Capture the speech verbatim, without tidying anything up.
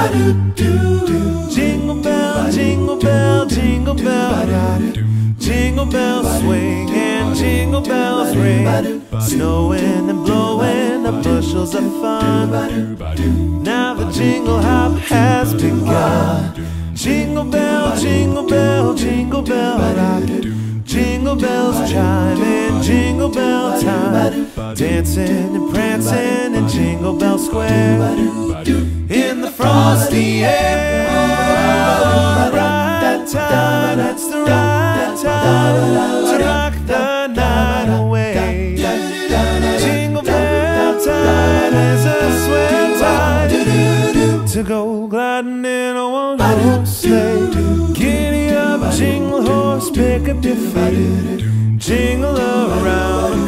Jingle bell, jingle bell, jingle bell rock. Jingle bells swing and jingle bells ring. Snowing and blowing up bushels of fun. Now the jingle hop has begun. Jingle bell, jingle bell, jingle bell rock. Jingle bells chime in jingle bell time. Dancing and prancing in Jingle Bell Square. In the frosty air, right time, that's the right time to rock the night away. Jingle bell time is a sweat time to go gliding in a one-horse sleigh. Giddy up, jingle horse, pick up your feet, jingle around